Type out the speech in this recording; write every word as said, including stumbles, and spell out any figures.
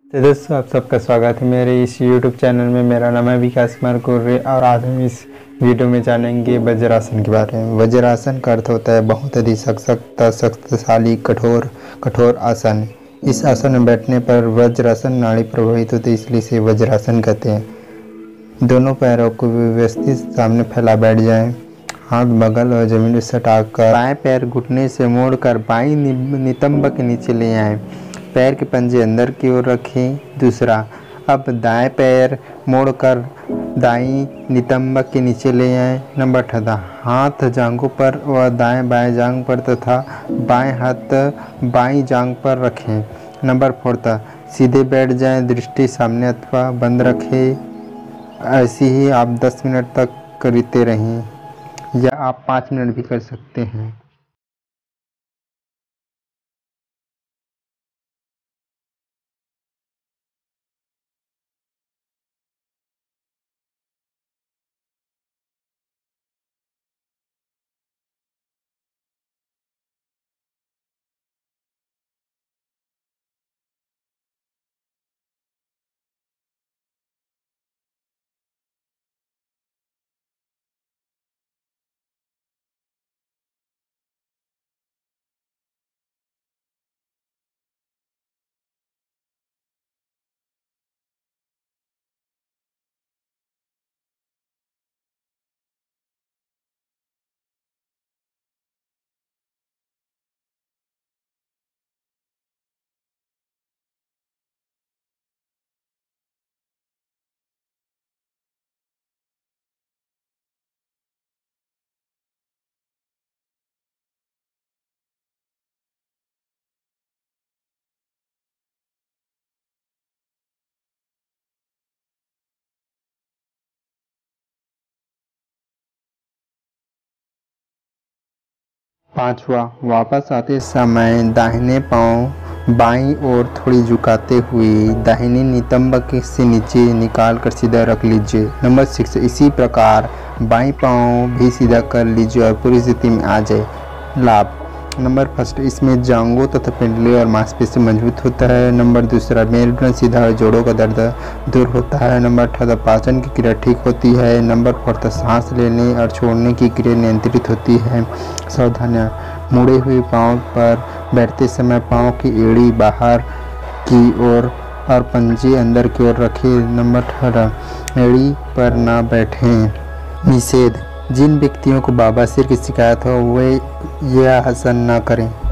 तो दोस्तों आप सबका स्वागत है मेरे इस यूट्यूब चैनल में। मेरा नाम है विकास कुमार कुर्रे और आज हम इस वीडियो में जानेंगे वज्रासन के बारे में। वज्रासन का अर्थ होता है बहुत अधिक सशक्त, शक्तिशाली, कठोर कठोर आसन। इस आसन में बैठने पर वज्रासन नाड़ी प्रभावित होती है, इसलिए इसे वज्रासन कहते हैं। दोनों पैरों को व्यवस्थित सामने फैला बैठ जाएं। हाथ बगल और जमीन में सटाकर बाएं पैर घुटने से मोड़कर बाईं नितंब के नीचे ले आएं। पैर के पंजे अंदर की ओर रखें। दूसरा, अब दाएं पैर मोड़कर दाईं नितंब के नीचे ले आएं। नंबर अठारह, हाथ जांघों पर व दाएं बाएं जांघ पर तथा बाएं हाथ बाईं जांघ पर रखें। नंबर चौदह, सीधे बैठ जाएं, दृष्टि सामने अथवा बंद रखें। ऐसे ही आप दस मिनट तक करते रहें या आप पाँच मिनट भी कर सकते हैं। पांचवा, वापस आते समय दाहिने पांव बाईं ओर थोड़ी झुकाते हुए दाहिने नितंब से नीचे निकाल कर सीधा रख लीजिए। नंबर सिक्स, इसी प्रकार बाईं पांव भी सीधा कर लीजिए और पूरी स्थिति में आ जाए। लाभ, नंबर फर्स्ट, इसमें जांघों तथा पिंडली और मांसपेशी मजबूत होता है। नंबर दूसरा, मेरुदंड सीधा और जोड़ों का दर्द दूर होता है। नंबर अठारह, पाचन की क्रिया ठीक होती है। नंबर चौदह, सांस लेने और छोड़ने की क्रिया नियंत्रित होती है। सावधानियाँ, मुड़े हुए पाँव पर बैठते समय पाँव की एड़ी बाहर की ओर और पंजे अंदर की ओर रखें। नंबर अठारह, एड़ी पर ना बैठें। निषेध, जिन व्यक्तियों को बवासीर की शिकायत हो वे यह आसन न करें।